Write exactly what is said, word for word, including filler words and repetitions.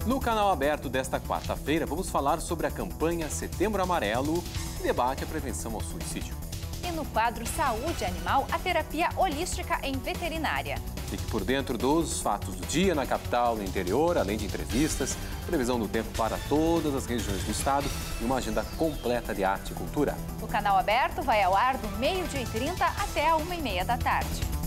No canal aberto desta quarta-feira, vamos falar sobre a campanha Setembro Amarelo, que debate a prevenção ao suicídio. E no quadro Saúde Animal, a terapia holística em veterinária. Fique por dentro dos fatos do dia na capital e no interior, além de entrevistas, previsão do tempo para todas as regiões do estado e uma agenda completa de arte e cultura. O canal aberto vai ao ar do meio-dia e trinta até a uma e meia da tarde.